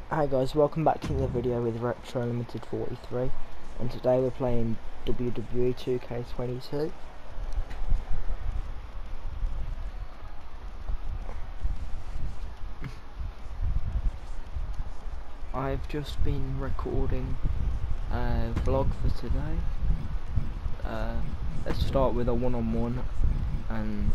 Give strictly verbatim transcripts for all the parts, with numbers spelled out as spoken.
Hi guys, welcome back to another video with Retro Limited forty-three, and today we're playing W W E two K twenty-two. I've just been recording a vlog for today. Uh, let's start with a one-on-one, and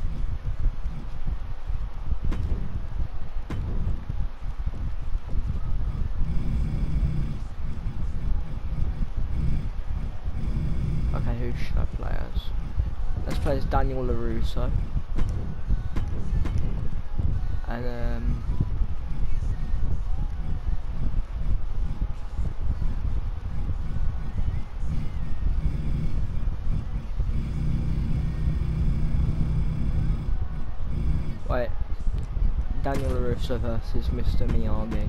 okay, who should I play as? Let's play as Daniel LaRusso. And um wait, Daniel LaRusso versus Mister Miyagi.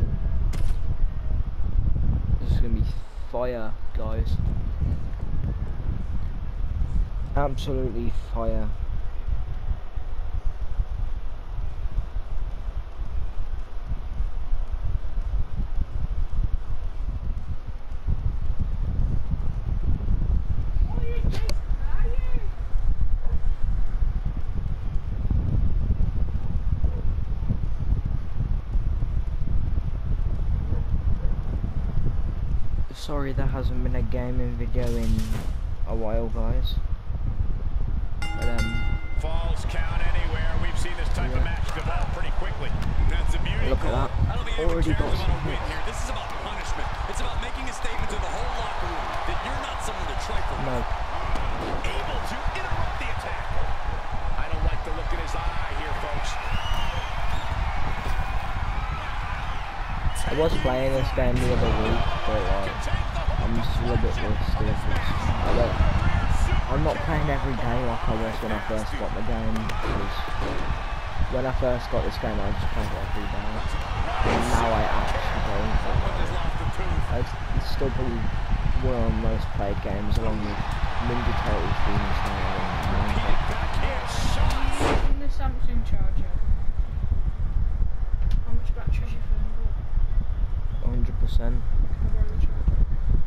This is gonna be fire, guys. Absolutely fire. Sorry there hasn't been a gaming video in a while, guys. But, um, Falls count anywhere. We've seen this type yeah. of match develop pretty quickly. That's a beauty. Look at that. I don't think anyone Already cares got about some a win hits. here. This is about punishment. It's about making a statement to the whole locker room that you're not someone to trifle with. No. Able to interrupt the attack. I don't like the look in his eye here, folks. I was playing this game the other week, but uh, I'm just a little bit rusty. I don't, I'm not playing every day like I was when I first got the game, because when I first got this game I just played it every day, and now I actually don't. Uh, it's, it's still probably one of my most played games, along with Ninja Turtles, Demon Slayer, and Minecraft. In the Samsung charger, how much battery is your phone got? one hundred percent. Can I borrow the charger?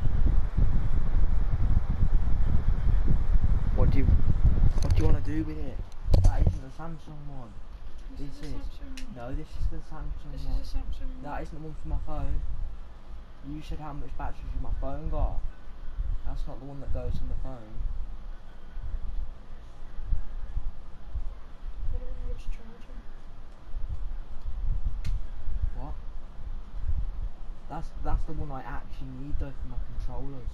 What do you What do you want to do with it? That isn't the Samsung one. This This is a is. Samsung. No, this is the Samsung This one. is a Samsung. That isn't the one for my phone. You said how much battery my phone got. That's not the one that goes on the phone. I don't know which charger. What? That's that's the one I actually need though for my controllers.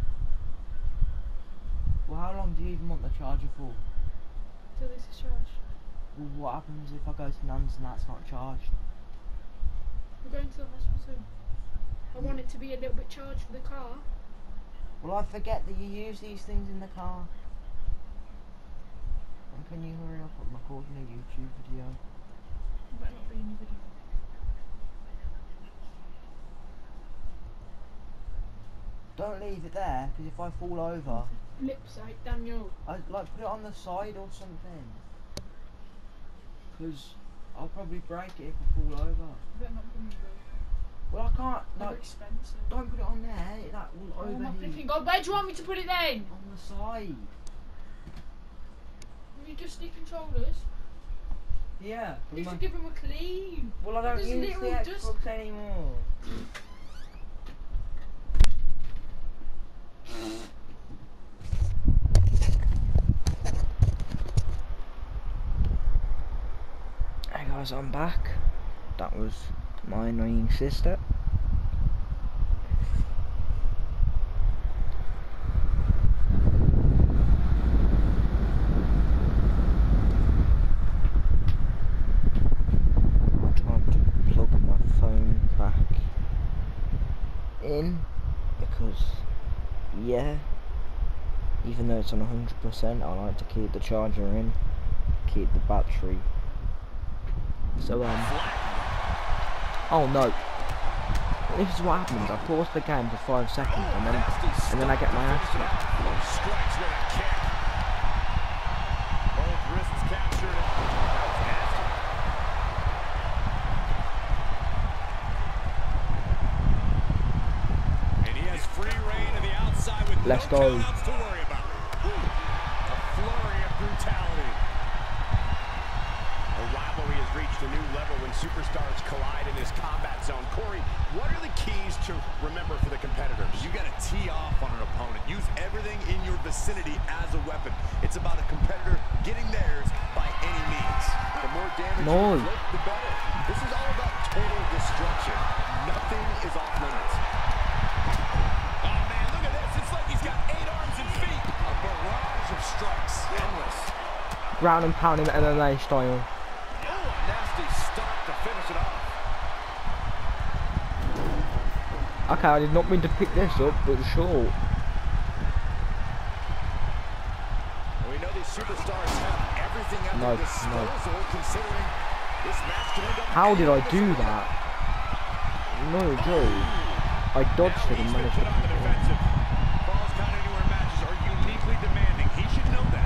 Well, how long do you even want the charger for? Till this is charged. Well, what happens if I go to Nan's and that's not charged? We're going to the hospital. I want it to be a little bit charged for the car. Well, I forget that you use these things in the car. And can you hurry up? I'm recording a YouTube video. It better not be in the video. Don't leave it there, because if I fall over, Flip side, Daniel. I like put it on the side or something. Because I'll probably break it if I fall over. You better not put me there. Well, I can't. They're Like, expensive. don't put it on there. That will Oh my overheat. flipping god, where do you want me to put it then? On the side. Have you just the controllers? Yeah. You with my- should give them a clean. well, I don't There's use the little dust- Xbox anymore. Hey guys, I'm back. That was my annoying sister. Trying to plug my phone back in because, yeah, even though it's on one hundred percent, I like to keep the charger in, keep the battery. So, um, oh no, this is what happens. I pause the game for five seconds and then, and then I get my ass kicked. Strikes with a kick. Both wrists captured. That was nasty. Let's No go. countouts to worry about. A flurry of brutality. A rivalry has reached a new level when superstars collide in this combat zone. Corey, what are the keys to remember for the competitors? You got to tee off on an opponent. Use everything in your vicinity as a weapon. It's about a competitor getting theirs by any means. The more damage No. you inflict, the better. This is all about total destruction. Nothing is off limits. Oh, man, look at this. It's like he's got eight arms and feet. A barrage of strikes. Endless. Ground and pounding M M A style. Oh, a nasty stop to finish it off. Okay, I did not mean to pick this up, but sure. We know these superstars have everything at No, their no. disposal, considering this match could end up. How did I do that? No joke. I dodged it and He's been managed put on the to. defensive. Falls Count Anywhere matches are uniquely demanding. He should know that.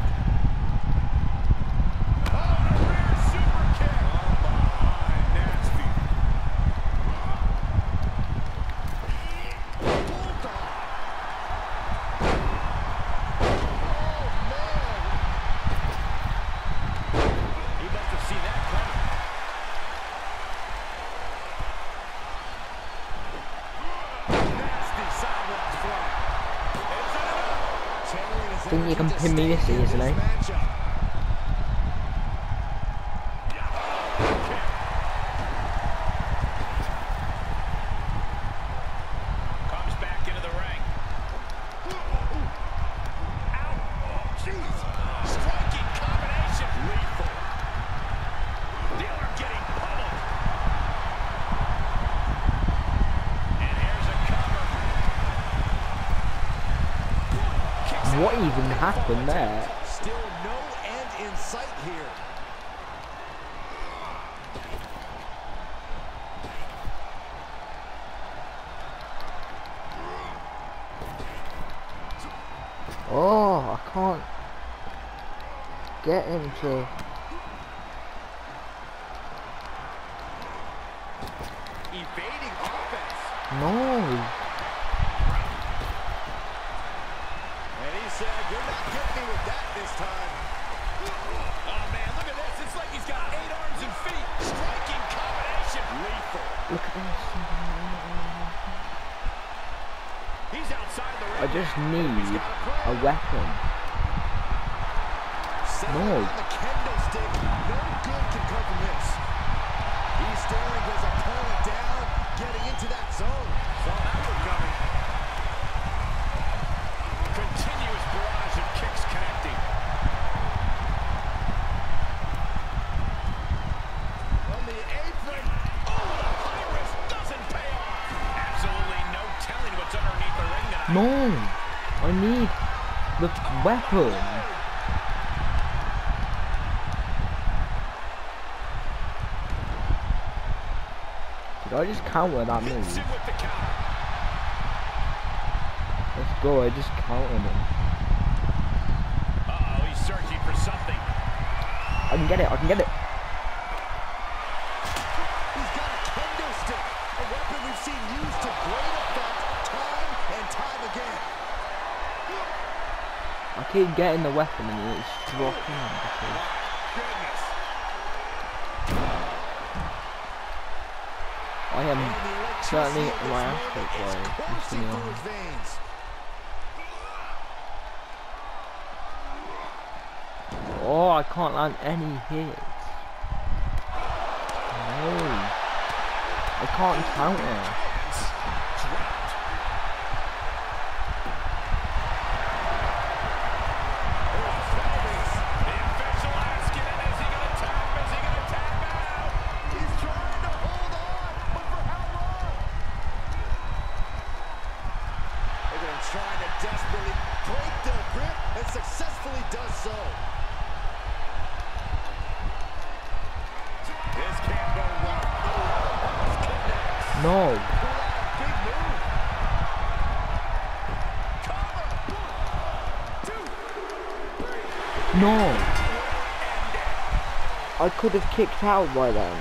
Oh, a rear super kick. Oh, behind. Nasty. Bulldog. Oh, man. He must have seen that coming. Nasty sidewalk fly. Is that enough? Channeling his Think you can energy to pin me this stay in easily? this matchup. Comes back into the ring. Ow! Jeez! Striking combination. Lethal. The arm getting pummeled. And here's a cover. Kicks What out. even happened there? Still no end in sight here. Oh, I can't get him to. Evading offense. No. And he said, you're not getting me with that this time. Oh, man, look at this. It's like he's got eight arms and feet. Striking combination. Lethal. Look at this. He's outside the ring. I just now. need He's got a plan. a weapon. Settling No. on the kendo stick. No good can come from this. He's staring his opponent down, getting into that zone. Saw that one coming. Continuous barrage of kicks connecting. On the apron. Oh, the high risk doesn't pay off. Absolutely no telling what's underneath the ring tonight. No. I need the weapon. Did I just counter that Hits move? him with the counter. Let's go, I just countered him. Uh-oh, he's searching for something. I can get it, I can get it. He's got a kendo stick, a weapon we've seen used to great effect time and time again. I keep getting the weapon and it's dropping on the floor. Goodness. I am And the electricity certainly of this my ass moment kicked is by coursing Mister through his veins. Oh, I can't land any hits. No. I can't counter. Dropped. The official asking him, is he going to tap? Is he going to tap out? He's trying to hold on, but for how long? Look at him trying to desperately break their grip and successfully does so. This can't go wrong. Oh, connects. No. Big move. Cover. One, two, three. No. End it. I could have kicked out by then.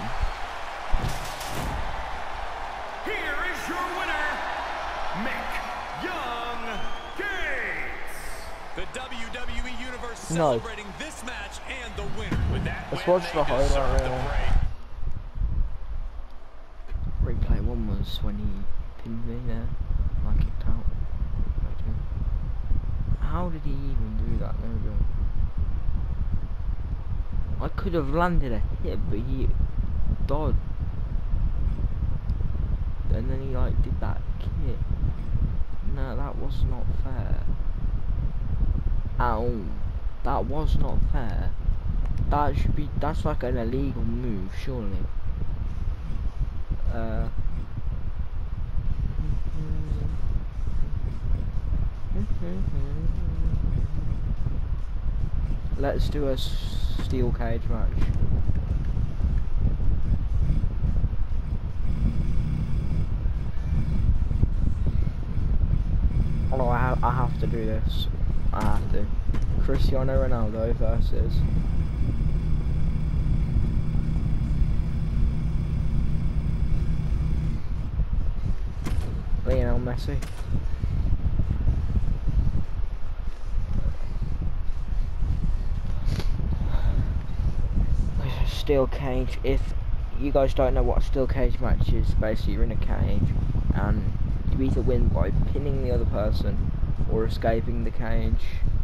Here is your winner, Mick Young. No. celebrating this match and the winner. With that Let's win, watch they the highlight deserve the reel. praise. Replay one was when he pinned me there. I kicked out. How did he even do that? There we go. I could have landed a hit, but he dodged. And then he like did that kick. No, that was not fair. Ow. That was not fair. That should be, that's like an illegal move, surely. Uh. Let's do a steel cage match. Oh, I have, I have to do this. I have to. Cristiano Ronaldo versus Lionel Messi. Steel cage. If you guys don't know what a steel cage match is, basically you're in a cage and you either win by pinning the other person or escaping the cage.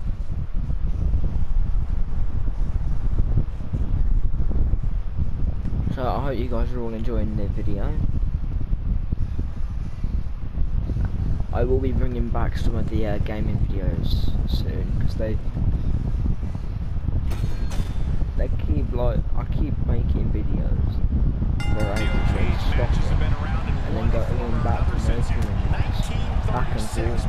So I hope you guys are all enjoying the video. I will be bringing back some of the uh, gaming videos soon because they they keep like I keep making videos for ages, stop it, and then go going back and making them back and forth.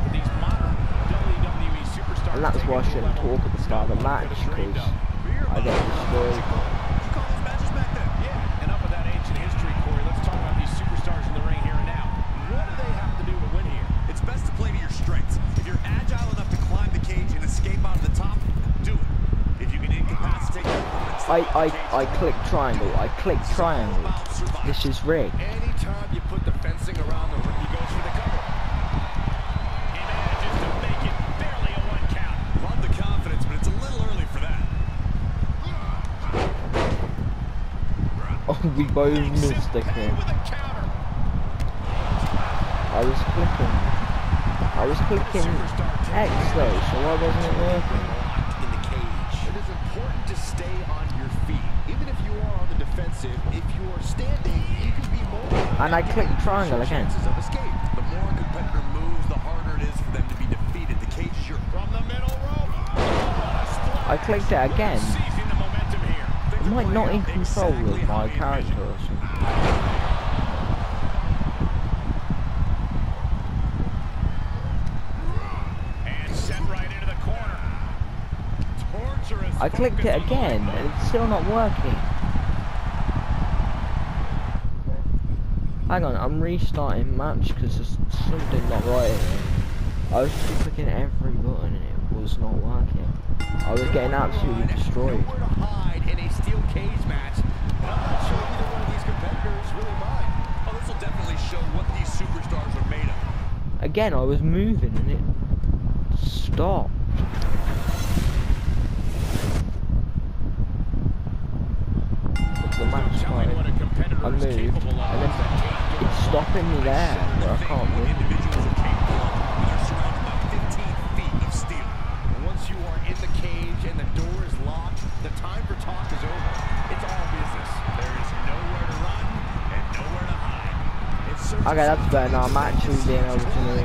And that's why I shouldn't talk at the start of the match because I get destroyed. Yeah, and up with that ancient history, Corey, let's talk about these superstars in the ring here and now. What do they have to do to win here? It's best to play to your strengths. If you're agile enough to climb the cage and escape out of the top, do it. If you can incapacitate your opponents, I, I, I click triangle, I click triangle. This is rigged. Anytime you put the fencing around the ring, he goes for the cover. He manages to make it barely a one count. love the confidence, but it's a little early for that. Oh, we both missed the kick. With a counter. I was clicking. I was clicking X though, so why wasn't it working? In the cage. It is important to stay on your feet. Even if you are on the defensive, if you are standing, you can be more. And I clicked triangle again. Chances of escape. The more a competitor moves, the harder it is for them to be defeated. The cage is your... From the middle rope. I clicked it again. Seizing the momentum here. Am I not in control of my character or something? And sent right into the corner. Torturous. I clicked it focus on the again leg. and it's still not working. Hang on, I'm restarting match because there's something not right here. I was just clicking every button and it was not working. I was getting absolutely destroyed. Nowhere to hide in a steel cage match. And I'm not sure either one of these competitors really mind. Oh, this will definitely show what these superstars are made of. Again, I was moving and it stopped. The match started. I moved and then it's stopping me there where I can't move. Individuals are capable of when they're surrounded by fifteen feet of steel. Once you are in the cage and the door is locked, the time for talk is over. It's all business. There is nowhere to run and nowhere to hide. It's certain Okay, that's better now. I'm actually being able to move.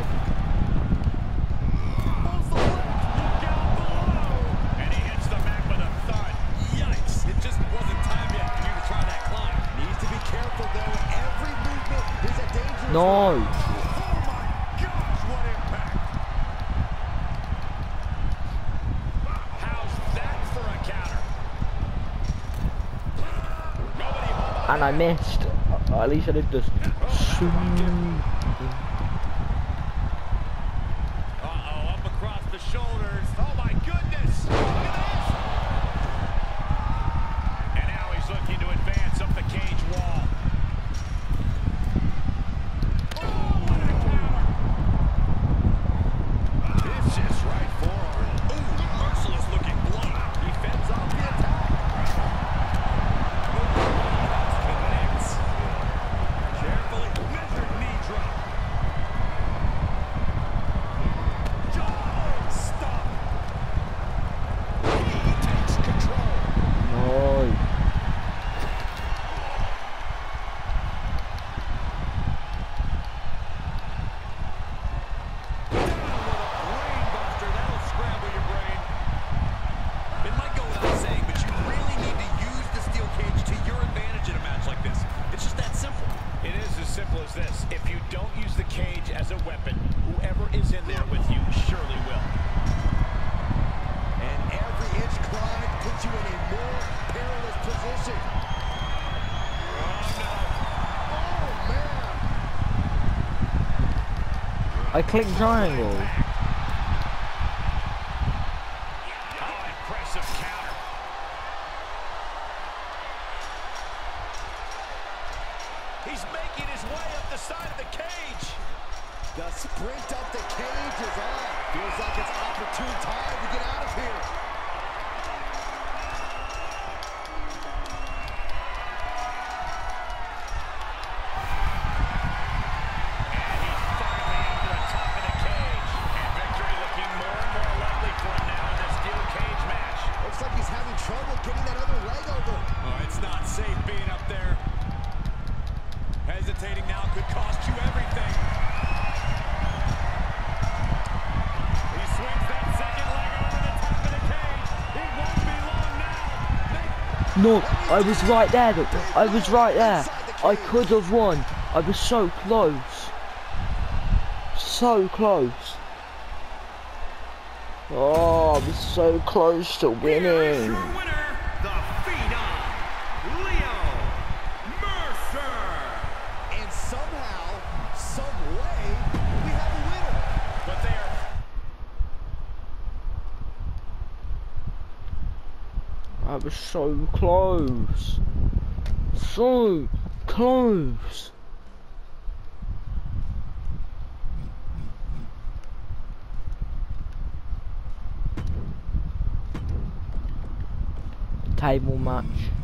Pulls the leg down below. And he hits the mat with a thud. Yikes! It just wasn't time yet for you to try that climb. Needs to be careful though. Every movement is a dangerous No! one. Oh my gosh, what impact! How's that for a counter? Nobody home. And I missed. Uh, at least I did just. Uh-oh, up across the shoulders. Oh my goodness! Look at this! And now he's looking to advance up the cage wall. Oh, what a counter! Vicious right forearm. Ooh, merciless looking blow. I clicked triangle. Oh, impressive counter. He's making his way up the side of the cage. The sprint up the cage is on. Feels like it's opportune time to get out of here. And he's finally into the top of the cage. And victory looking more and more likely for him now in this steel cage match. Looks like he's having trouble getting that other leg over. Oh, it's not safe being up there. Hesitating now could cost you everything. He swings that second leg over the top of the cage. It won't be long now. No, I was right there. Look. I was right there. I could have won. I was so close. So close. Oh, I was so close to Here is winning. your winner, the Phenom, Leo Mercer. And somehow, some way, we have a winner. But they are I was so close. So close. Table match.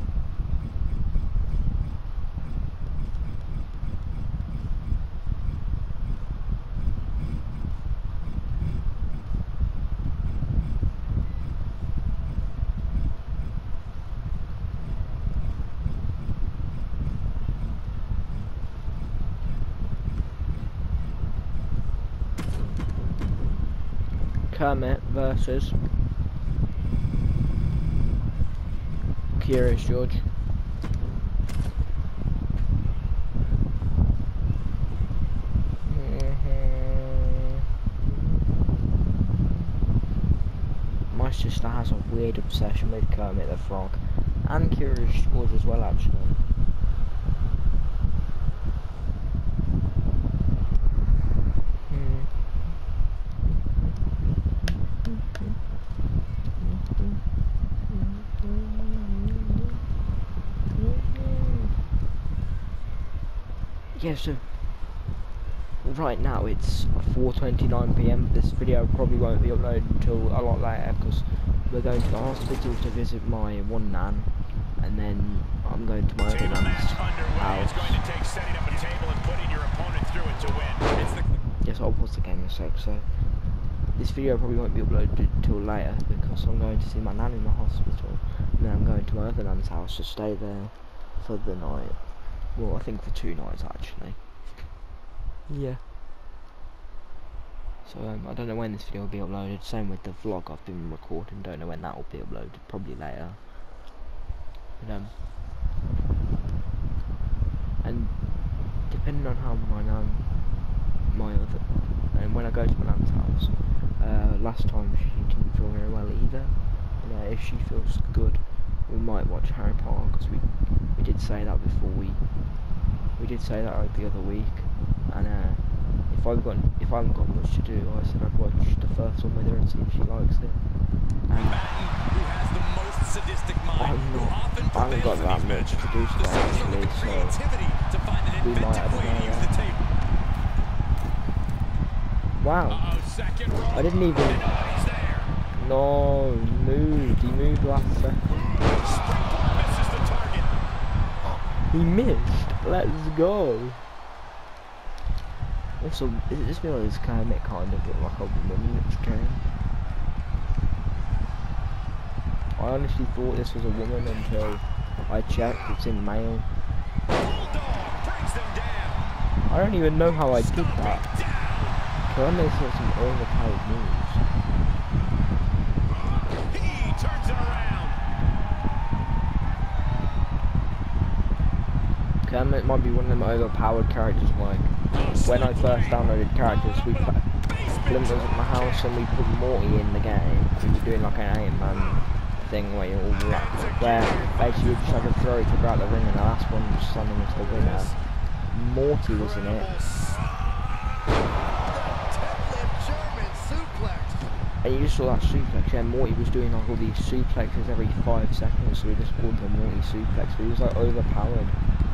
Kermit versus Curious George. My sister has a weird obsession with Kermit the Frog and Curious George as well, actually. Yeah, so right now it's four twenty-nine p m This video probably won't be uploaded until a lot later because we're going to the hospital to visit my one nan, and then I'm going to my other table nan's match underway. It's house. going to take setting up a table and putting your opponent through it to win. It's the Yes, I'll pause the game in a sec. So this video probably won't be uploaded until later because I'm going to see my nan in the hospital, and then I'm going to my other nan's house to stay there for the night. Well, I think for two nights actually. Yeah. So um, I don't know when this video will be uploaded. Same with the vlog I've been recording. Don't know when that will be uploaded. Probably later. But, um, and depending on how my nan, my other, and when I go to my nan's house, uh, last time she didn't feel very well either. You know, if she feels good, we might watch Harry Potter because we we did say that before we we did say that like the other week. And uh, if I've got if I haven't got much to do, I said I'd watch the first one with her and see if she likes it. And who has the most sadistic mind, I'm who not, often I haven't got prevails in that these much to do matches. The today skills and actually, the so creativity to find an we might inventive have way to use another. the table. Wow, Uh-oh, second roll. I didn't even. And nobody's there. No, he moved. He moved last second. Springboard misses the target. He missed. Let's go. Also, it just feels like this Kermit kind of look like a woman which game. I honestly thought this was a woman until I checked. It's in male. Bulldog brings them down. I don't even know how I did that. Kermit's got some overpowered moves. He turns it around. Kermit might be one of them overpowered characters. Like when I first downloaded characters, we put Flint was at my house and we put Morty in the game. We were doing like an eight-man thing where you all like, where basically you just have to throw each other out the ring, and the last one was summoning as the winner. Morty was in it. you just saw that suplex. Yeah, Morty was doing like all these suplexes every five seconds, so we just called him Morty Suplex. But he was like overpowered.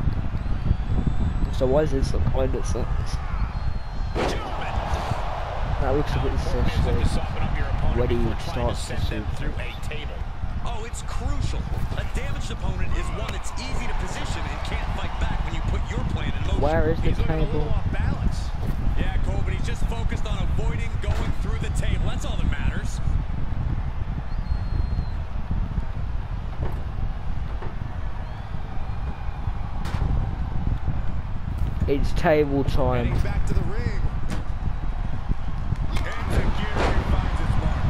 So why is this the kind that sucks? That looks a bit sus. When he starts to suplex. Oh, it's crucial. A damaged opponent is one that's easy to position and can't fight back when you put your plan in motion. Where is the he's looking a little table? off balance. Yeah, Cole, but he's just focused on avoiding going through the table. That's all that matters. It's table time. Heading back to the ring. And Tajiri finds its mark.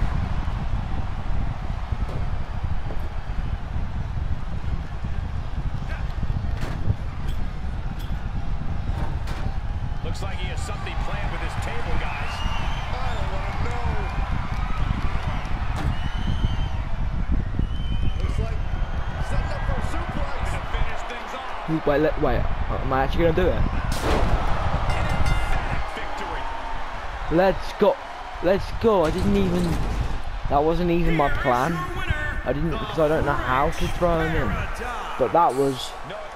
Looks like he has something planned with his table, guys. I don't want to know. Looks like setting up for a suplex. To finish things off. Wait, let, wait. Am I actually gonna do it? Let's go. Let's go. I didn't even. That wasn't even my plan. I didn't because I don't know how to throw him in. But that was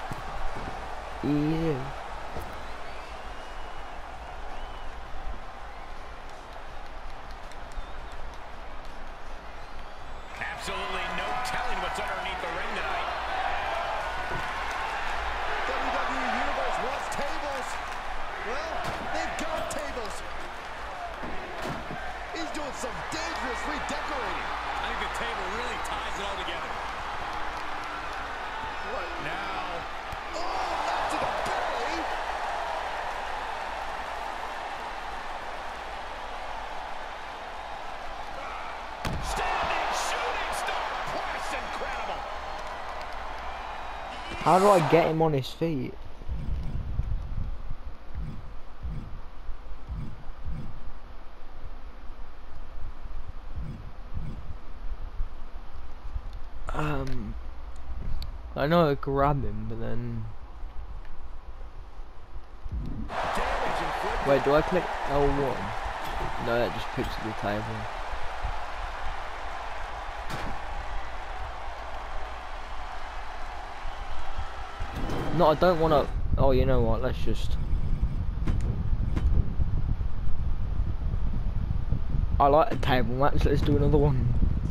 easy. Absolutely no telling what's underneath the ring tonight. W W E Universe wants tables. Well, they've got tables. He's doing some dangerous redecorating. I think the table really ties it all together. What now? Oh, not to the belly. Standing shooting star press, incredible. How do I get him on his feet? Um, I know I grab him, but then. Wait, do I click L one? No, that just picks the table. No, I don't want to. Oh, you know what? Let's just. I like a table match. Let's do another one.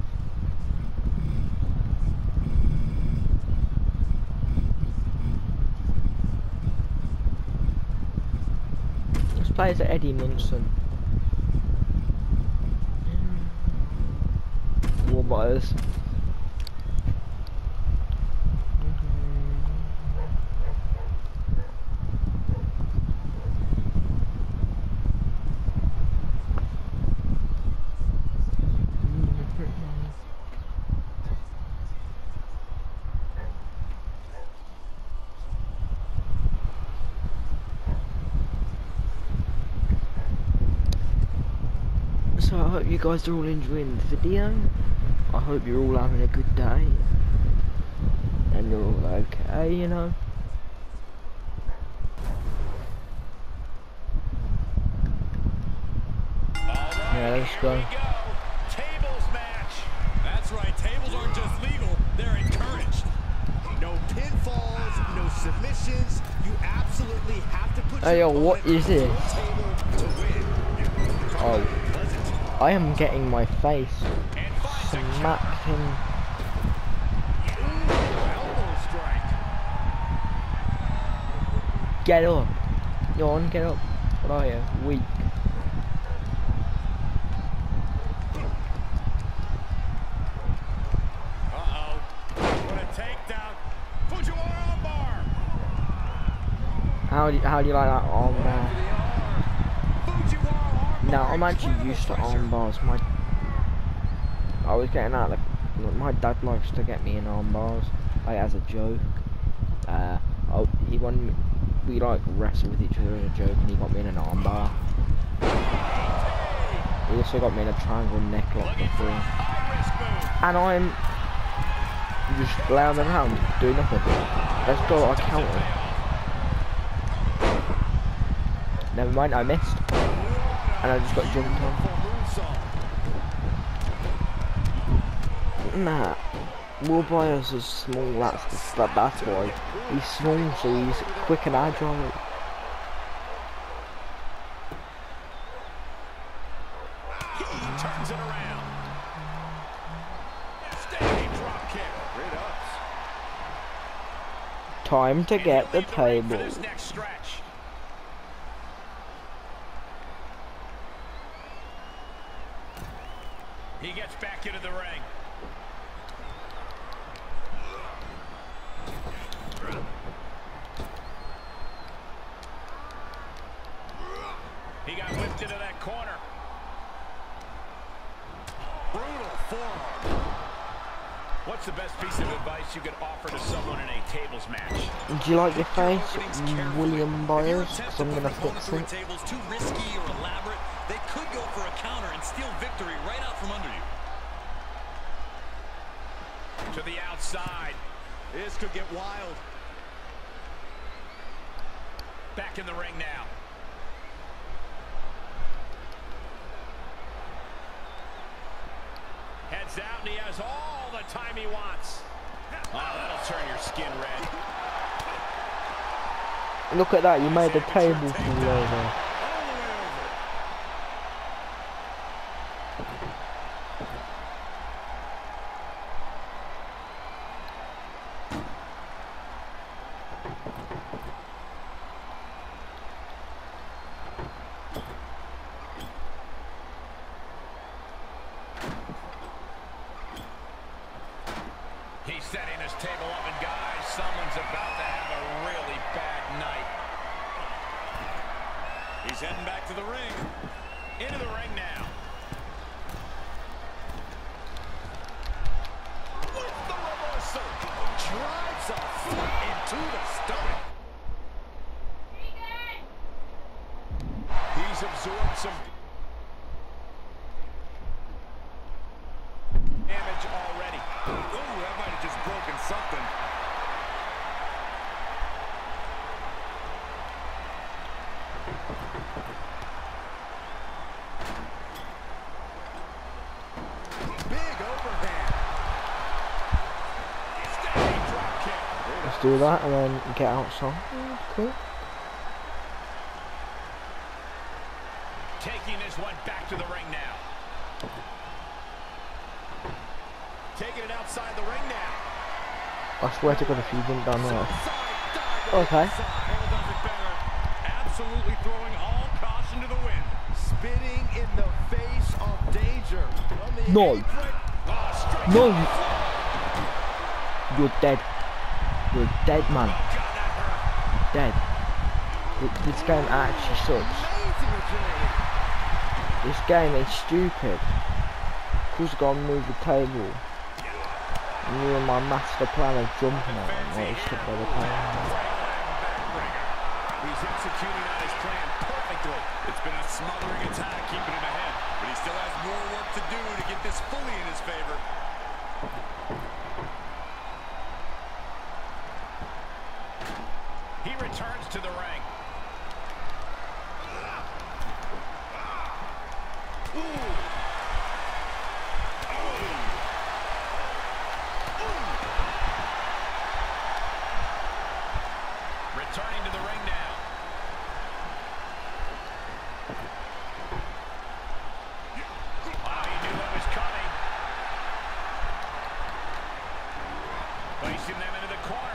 Let's play as Eddie Munson. War buyers. So I hope you guys are all enjoying the video. I hope you're all having a good day. And you're all okay, you know. Yeah, let's go. Tables match. That's right, tables aren't just legal, they're encouraged. No pinfalls, no submissions. You absolutely have to put Hey, yo, your what opponent is to a this? table to win. Oh, I am getting my face smacked in. Elbow strike. Get up. Go on, get up. What are you? Weak. Uh-oh. What a takedown. Fujiwara armbar. How do you, how do you like that arm bar? Fujiwara armbar. No, I'm actually used to arm bars. My I was getting out like my dad likes to get me in arm bars, like as a joke. Uh, oh, he wanted me, we like wrestle with each other as a joke, and he got me in an arm bar. He also got me in a triangle neck lock before. And I'm just laying around doing nothing. Let's go, I counter. Never mind, I missed. And I just got jumped on. Nah. Will Byers is small, that's, the, that, that's why. He's small, so he's quick and agile. He turns it around. Steady drop kick. Great ups. Time to get the table. For this next stretch. He gets back into the ring. He got whipped into that corner. Brutal forearm. What's the best piece of advice you could offer to someone in a tables match? Do you like your face, William Byers? Because I'm going to fix it. Tables too risky or elaborate, they could go for a counter and steal victory right out from under you. To the outside. This could get wild. Back in the ring now. Heads out and he has all the time he wants. Oh, that'll turn your skin red. Look at that, you made the table fall over. He's setting his table up, and guys, someone's about to have a really bad night. He's heading back to the ring. Into the ring now. With the reversal. Drives a foot into the stomach. He's absorbed some damage already. Oh, that might have just broken something. Big overhand. Steady drop kick. Let's do that and then get outside. Cool. Taking this one back to the ring now. Taking it outside the ring now. I swear to God if you didn't done that. Okay. Absolutely throwing all caution to the wind. Spitting in the face of danger. From the No. apron. Oh, straight No. to the floor. You're dead. You're dead, man. Oh, God, that hurt. Dead. Th- This game actually sucks. Amazing agility. This game is stupid. Of course I gotta move the table. And you and my master plan of jumping at him. Well, it's took by the table. He's executing on his plan perfectly. It's been a smothering attack keeping him ahead, but he still has more work to do to get this fully in his favor. He returns to the ring. Returning to the ring now. Oh, he knew what was coming. Placing them into the corner.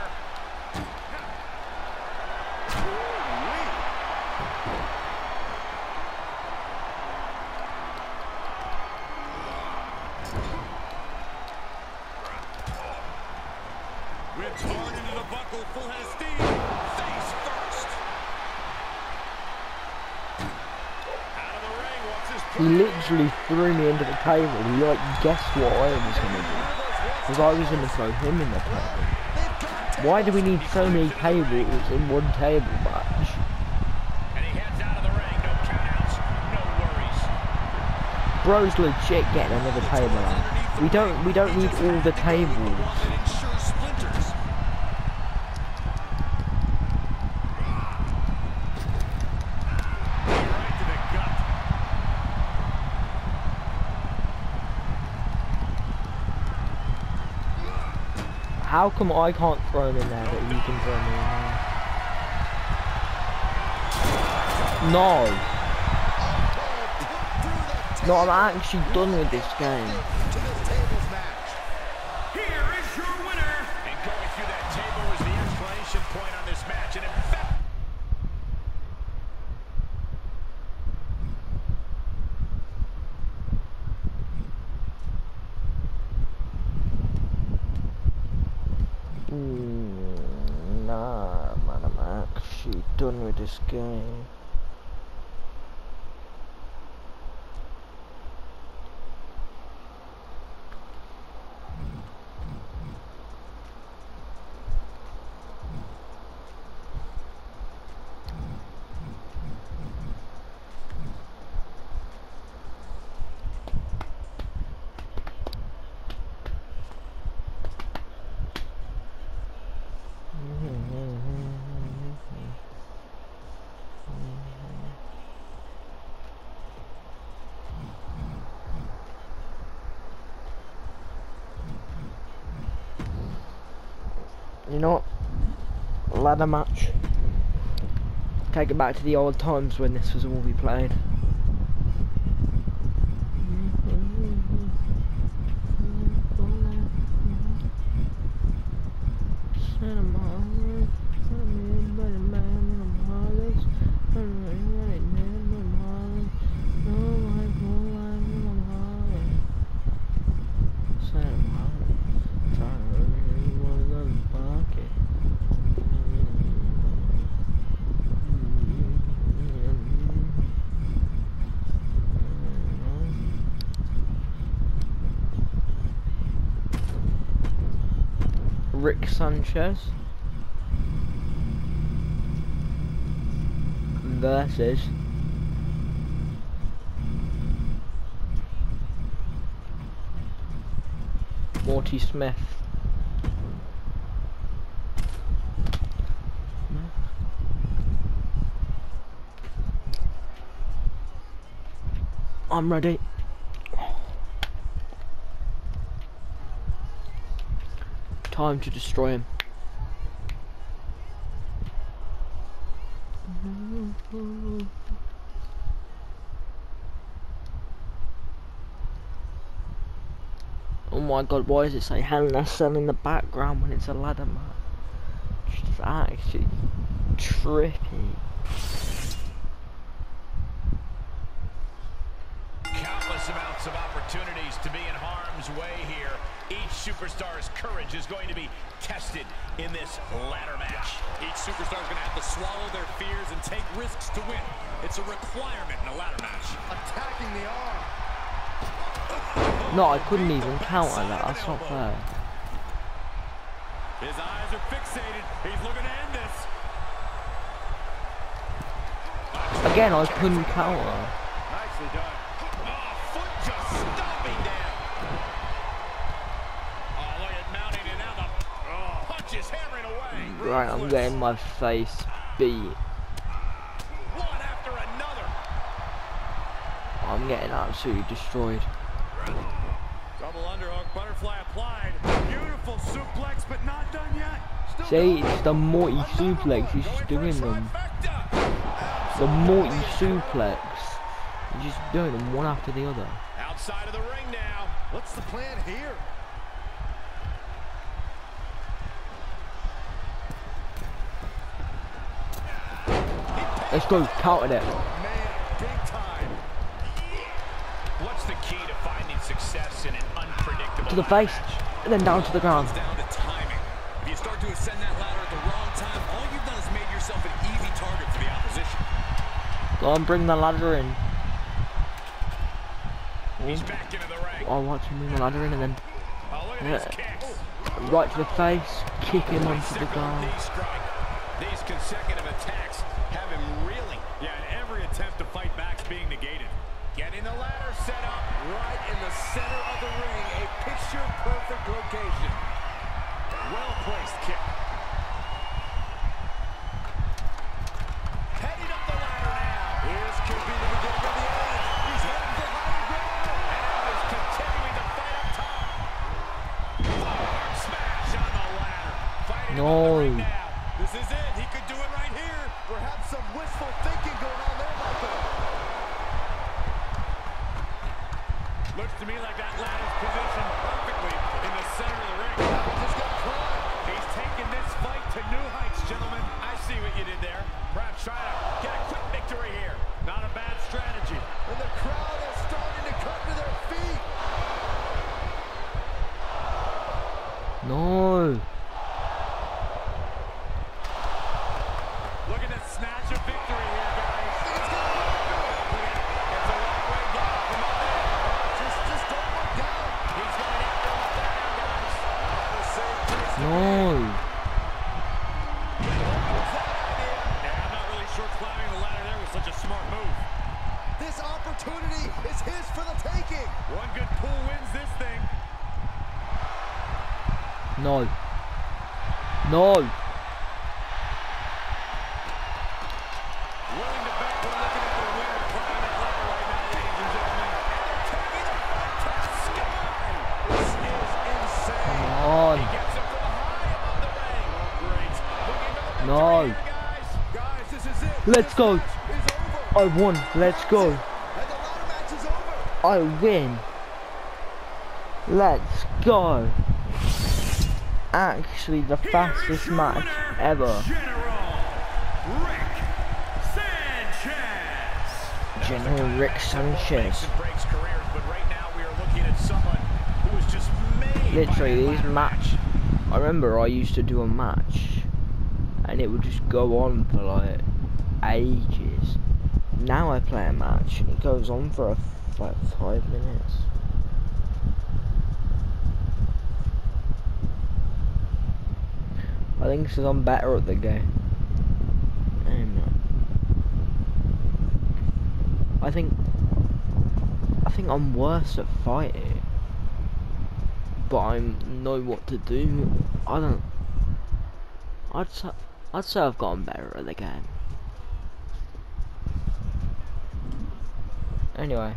Whipped hard into the buckle, full head of steam. Face first. Out of the ring, what's his He literally threw me into the table. He like guessed what I was gonna do. Because I was gonna throw him in the table. Why do we need so many tables in one table match? And he heads out of the ring. No countouts, no worries. Bro's legit getting another table out. We don't we don't need all the tables. It ensures splinters. Right to the gut. How come I can't throw him in there, but you can throw me in there? No. No, I'm actually done with this game. Here is your winner. And going through that table was the exclamation point on this match. And in fact, Mm, nah, man, I'm actually done with this game. You know what? Ladder match. Take it back to the old times when this was all we played. Rick Sanchez versus Morty Smith. I'm ready. Time to destroy him. Oh my god, why does it say Hell in a Cell in the background when it's a ladder match? It's actually trippy. countless amounts of opportunities to be in harm's way here. Each superstar's courage is going to be tested in this ladder match. Each superstar is going to have to swallow their fears and take risks to win. It's a requirement in a ladder match. Attacking the arm. No, I couldn't even counter that. That's not fair. His eyes are fixated. He's looking to end this. Again, I couldn't counter. Nicely done. Oh, foot just stomping down. Oh, look at mounting it now. The oh, punches hammering away. Right, I'm getting my face beat. One after another. I'm getting absolutely destroyed. Double underhook, butterfly applied. Beautiful suplex, but not done yet. Still See, going. it's the Morty suplex. He's just doing them. The Morty suplex. He's just doing them one after the other. Outside of the ring now. What's the plan here? Let's go, counted it. Man, big time. What's the key to finding success in an unpredictable To the face, match? and then down to the ground. It's down to timing. If you start to ascend that ladder at the wrong time, all you've done is made yourself an easy target for the opposition. Go on, bring the ladder in. He's back into the ring. I'll watch him bring the ladder in and then Oh, look at his kicks. right to the face, kick him onto the Super ground. knee strike. These consecutive attacks have him reeling. Yeah, and every attempt to fight back is being negated. Getting the ladder set up. Right in the center of the ring, a picture-perfect location. Well-placed kick. Heading up the ladder now. This could be the beginning of the end. He's heading for higher ground. And now he's continuing to fight up top. Arm smash on the ladder. No. Right now. This is it. He could do it right here. Perhaps some wishful thinking going on there, Michael. Looks to me like that ladder's positioned perfectly in the center of the ring. Just got caught. He's taking this fight to new heights, gentlemen. I see what you did there. Perhaps trying to get a quick victory here. Not a bad strategy. And the crowd is starting to come to their feet. No. Look at the snatch of victory here, guys. Look at it. It's a long way down from up there. Just, just don't look down. He's going to have to look down, guys. Not a safe place to No. Yeah, I'm not really sure climbing the ladder there was such a smart move. This opportunity is his for the taking. One good pull wins this thing. No. No. Willing to bet we're looking at the winner climbing that ladder right now, ladies and gentlemen. Taking it to the sky. This is insane. Come on. He gets it from high above the ring. Oh, great. Looking for the No. victory here, guys. Guys, this is it. Let's This go. match is over. I won. Let's go. And the ladder match is over. I win. Let's go. Actually, the fastest match ever. General Rick Sanchez. General Rick Sanchez. Breaks careers, but right now we are looking at someone who was just made. Literally, by these match. I remember I used to do a match, and it would just go on for like ages. Now I play a match, and it goes on for a, like five minutes. I think because I'm better at the game. Anyway. I think I think I'm worse at fighting, but I know what to do. I don't. I'd say I'd say I've gotten better at the game. Anyway.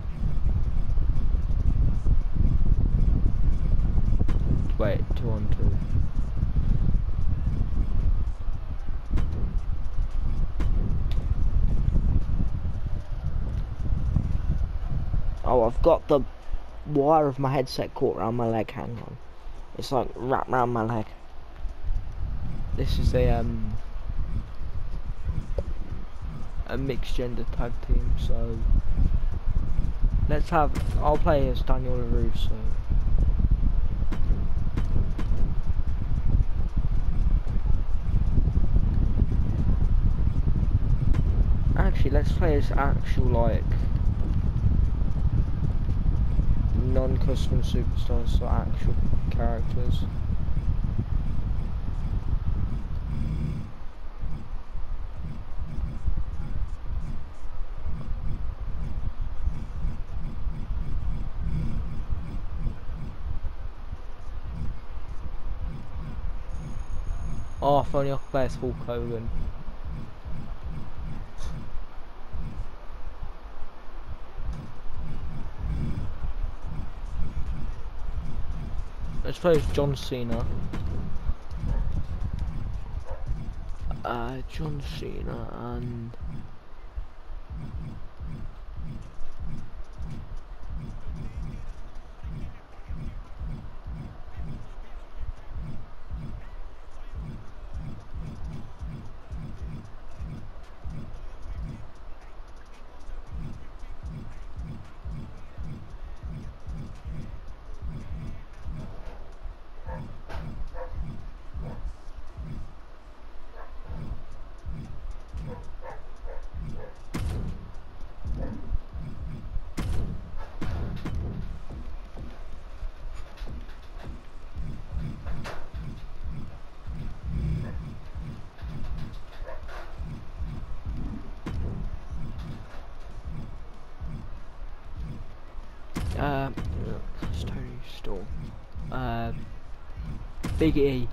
Wait, two on two. Oh, I've got the wire of my headset caught around my leg. Hang on, it's like wrapped around my leg. This is a um a mixed gender tag team, so let's have. I'll play as Daniel LaRusso. Actually, let's play as actual like non-custom superstars, so actual characters. Oh, if only I could play as Hulk Hogan. Let's play as John Cena. Uh, John Cena and... Uh, it's Tony Storm. Uh, Big E.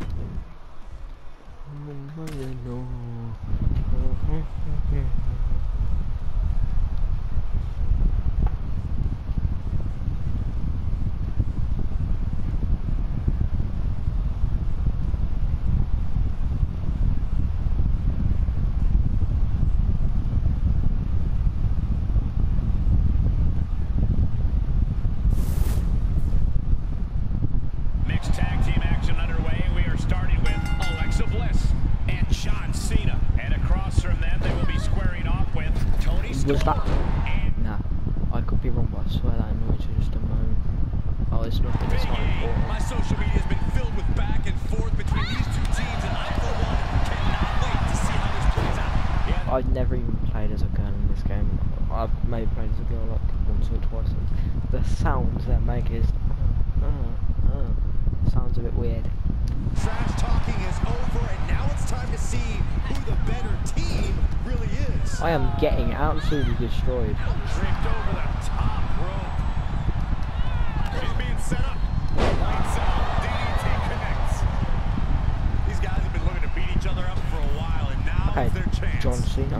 Was that? Nah, I could be wrong, but I swear that noise was just a moan. Oh, it's nothing. It's not important. My social media has been filled with back and forth between these two teams, and I, for one, cannot wait to see how this plays out. Yeah. I've never even played as a girl in this game. I've maybe played as a girl like once or twice. And the sounds that make is uh, uh, uh, sounds a bit weird. Trash talking is over, and now it's time to see who the better team really is. I am getting absolutely destroyed. Draped over the top rope. He's being set up. Lights out. D D T connects. These guys have been looking to beat each other up for a while, and now Okay, is their chance. John Cena.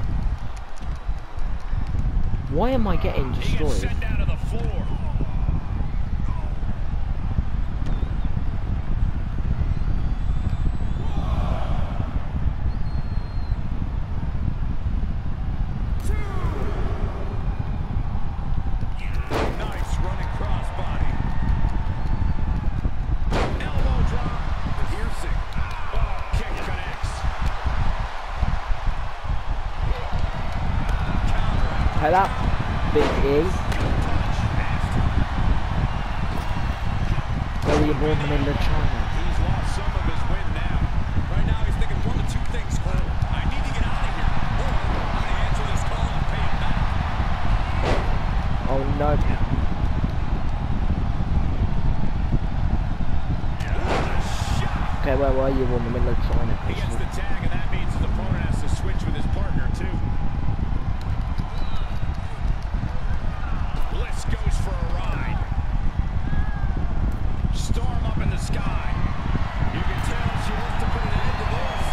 Why am I getting He gets destroyed? sent down to the floor. Nice running crossbody. Elbow drop. Piercing. Oh, kick connects. Hey, that big E. Where you born in the middle of China? He's lost some of his wind now. Right now, he's thinking one of two things, Cole. I need to get out of here, or I'm going to answer this call and pay it back. Oh no. Okay, where were you in the middle of China? He gets the tag, and that means his opponent has to switch with his partner, too. Bliss goes for a ride. Storm up in the sky. You can tell she wants to put an end to this.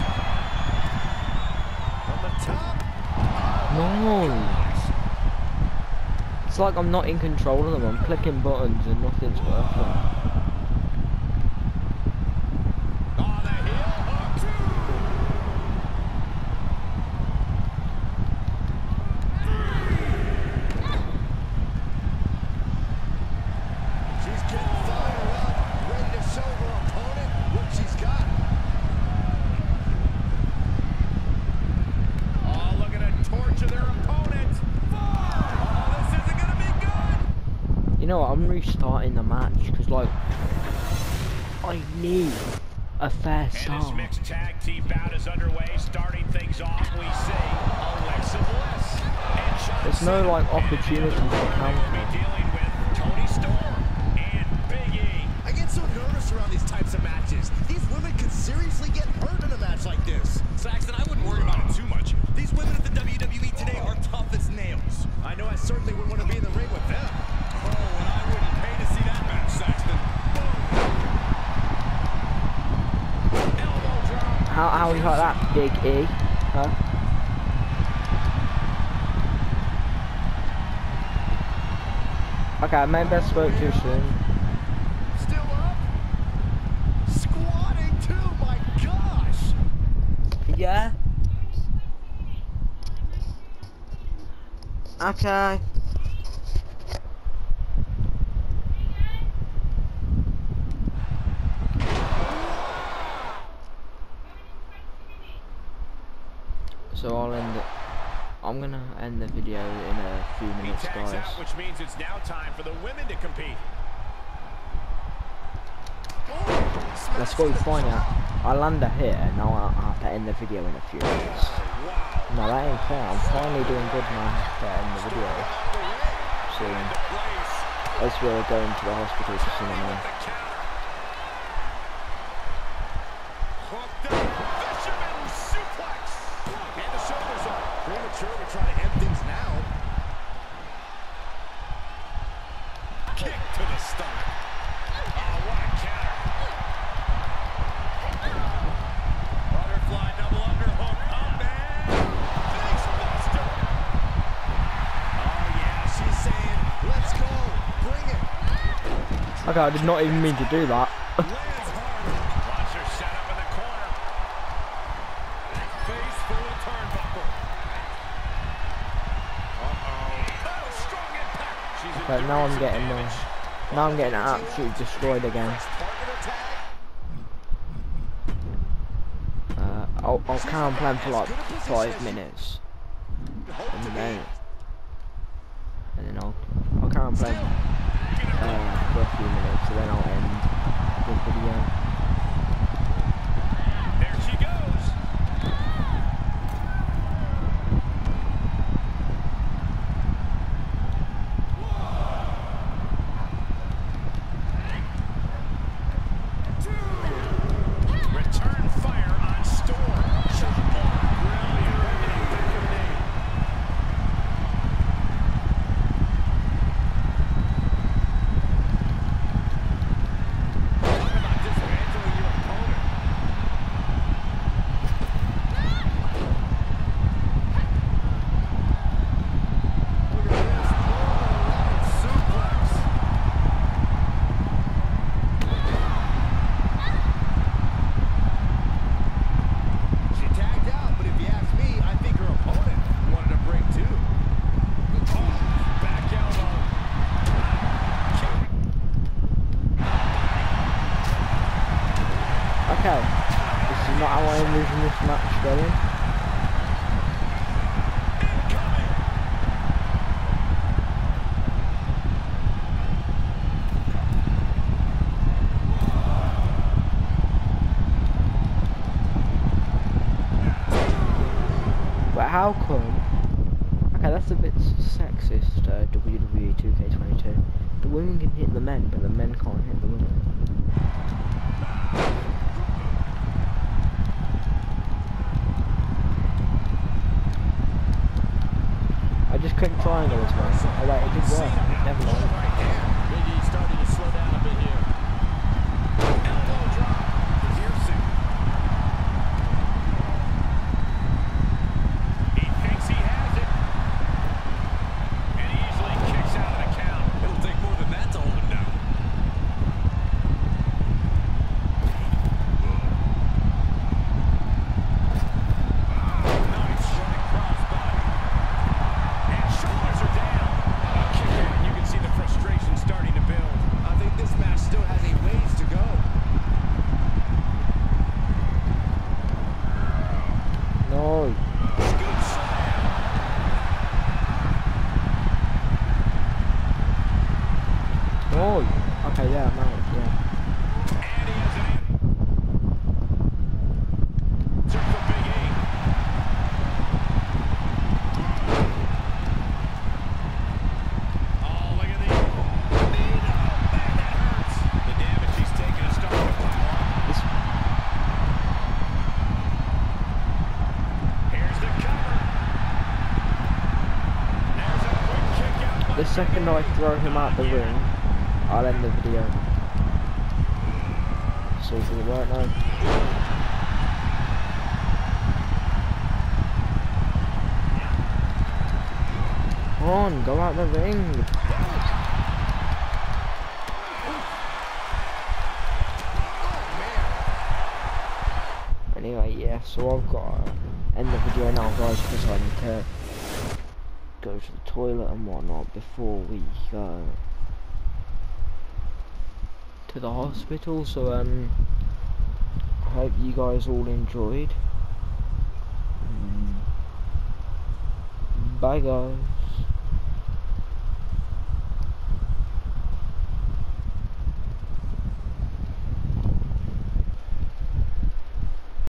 From the top. No. It's like I'm not in control of them. I'm clicking buttons and nothing's working. On the heel hook. She's getting fired up, ready to show her opponent what she's got. Oh, look at her torture their opponent. Oh, this isn't going to be good. You know what? I'm restarting the match because, like, I need a fair And this start. mixed tag team bout is underway. Starting things off, we see Alexa Bliss. And John There's no, Cena. like, opportunity And in for the corner, counter. we'll be dealing with Toni Storm and Big E. I get so nervous around these types of matches. These women could seriously get hurt in a match like this. Saxton, I wouldn't worry about it too much. These women at the W W E today are tough as nails. I know I certainly wouldn't want to be in the ring with them. Oh, and I wouldn't pay to see that match, Saxton. Elbow drop. How how you like that, Big E? Huh? Okay, maybe I spoke too soon. Still up? Squatting too, my gosh! Yeah. Okay. So I'll end it. I'm gonna end the video in a few He minutes, tags guys. out, which means it's now time for the women to compete. Let's go find out. I'll land a hit and now I'll have to end the video in a few minutes. Wow. No, that ain't fair. I'm finally doing good now. I have to end the video soon. As we're going to the hospital to see my mum. Hooked up. Fisherman suplex. And the shoulders up. Premature to try to end things now. Kick to the stomach. Oh, what a counter. Butterfly double underhook. Up and face buster. Oh yeah, she's saying, let's go, bring it. Okay, I did not even mean to do that. Lands hard. Watch her set up in the corner. Face full of turnbuckle. Uh-oh. Oh, strong impact. She's But now I'm enduring some getting uh, damage. now I'm getting absolutely destroyed again. Uh, I'll, I'll carry on playing for like five minutes, and then I'll, I'll carry on playing uh, for a few minutes, and then I'll end the video. There she goes. Return fire on Storm. Brilliant. Talk about dismantling your opponent. Look at this. Oh, suplex. She tagged out, but if you ask me, I think her opponent wanted a break too. Oh, back elbow. Okay, this is not how I envision this match going. But how come? Okay, that's a bit sexist, uh, W W E two K twenty-two. The women can hit the men, but the men can't hit the women. I just clicked triangle as well. Oh wait, it did work. Never mind. Big E starting to slow down a bit here. Elbow drop. Piercing. He thinks he has it. And he easily kicks out of the count. It'll take more than that to hold him down. Nice running crossbody. And shoulders are down. A kick out, and you can see the frustration starting to build. I think this match still has a ways to go. No. Good slam. No. Okay, yeah, I'm out. Yeah. And he has an answer for Big E. Oh, look at the knee. Oh, man, that hurts. The damage he's taken is starting to pile on. This, Here's the cover. There's a quick kick out by the second I throw him out the ring, I'll end the video. So does it work now? Come on, go out the ring. Anyway, yeah, so I've got to end the video now, guys, because I need to go to the toilet and whatnot before we go to the hospital. So um I hope you guys all enjoyed. Bye guys.